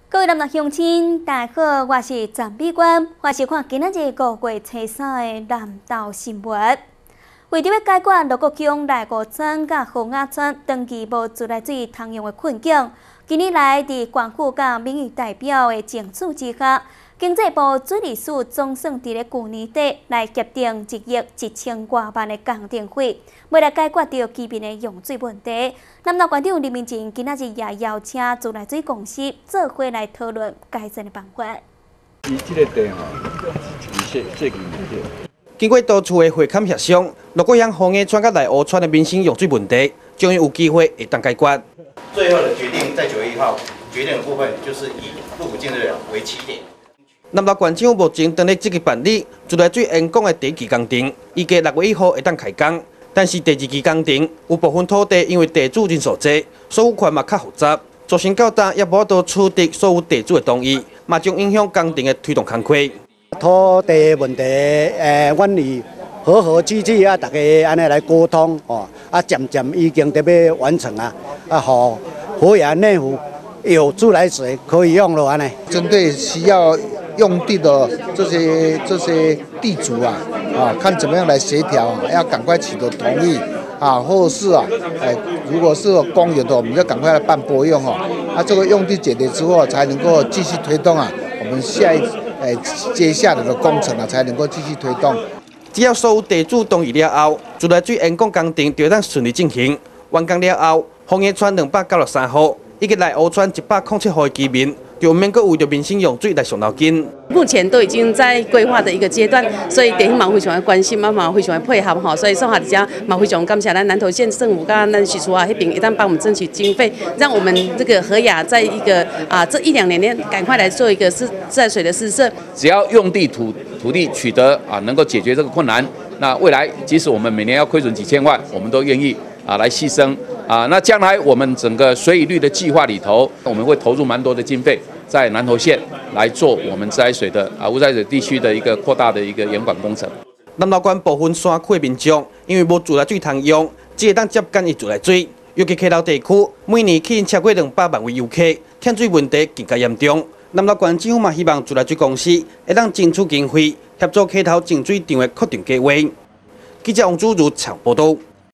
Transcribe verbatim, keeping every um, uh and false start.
各位南南乡亲，大家好，我是陈美娟，欢迎看今仔日五月初三的南投新闻。为着要解决罗国乡内湖村甲洪雅村长期无自来水通用的困境，今日来伫县府甲民意代表的争取之下，经济部水利署总算伫咧去年底来协定一亿一千多万的工程费，为了解决着居民的用水问题。南投县长林明正今仔日也邀请自来水公司做伙来讨论改善的办法。 伊即个地吼，是最近的。 经过多处的会勘协商，罗国乡洪雅村甲内湖村的民生用水问题，终于有机会会当解决。 最后的决定在九月一号决定的部分，就是以入府建设为起点。 南投县政府目前正在积极办理自来水延供的第一期工程，预计六月一号会当开工。但是第二期工程有部分土地因为地主人数多，所有权嘛较复杂，造成到今也无法度取得所有地主的同意，嘛将影响工程的推动工作。 土地问题，诶，阮以和和气气啊，大家安尼来沟通哦，啊，渐渐已经得要完成啊，啊，好，河雅内湖有自来水可以用了安尼。 针对需要用地的这些这些地主啊，啊，看怎么样来协调啊，要赶快取得同意啊，或是啊，哎，如果是公有的，我们就赶快来办拨用哦，啊，这个用地解决之后，才能够继续推动啊，我们下一哎接下来的工程啊，才能够继续推动。 只要所有地主同意了后，自来水延供工程就当顺利进行。完工了后，洪雅村两百九十三户，以及内湖村一百零七户的居民，就免阁为着民生用水来伤脑筋。 目前都已经在规划的一个阶段，所以地方嘛非常的关心，嘛嘛非常的配合吼，所以说下底下嘛非常感谢咱南投县政府跟咱许处啊那边，一旦帮我们争取经费，让我们这个河雅在一个啊这一两年内赶快来做一个是自来水的施设。 只要用地土土地取得啊，能够解决这个困难，那未来即使我们每年要亏损几千万，我们都愿意啊来牺牲啊。那将来我们整个水以绿的计划里头，我们会投入蛮多的经费。在南投县来做我们自来水的啊无自来水地区的一个扩大的一个严管工程。 南投县部分山区的民众因为无自来水通用，只会当接干伊自来水，尤其溪头地区每年吸引超过两百万位游客，欠水问题更加严重。南投县政府嘛希望自来水公司会当争取经费，协助溪头净水场的扩张计划。记者王祖如采报道。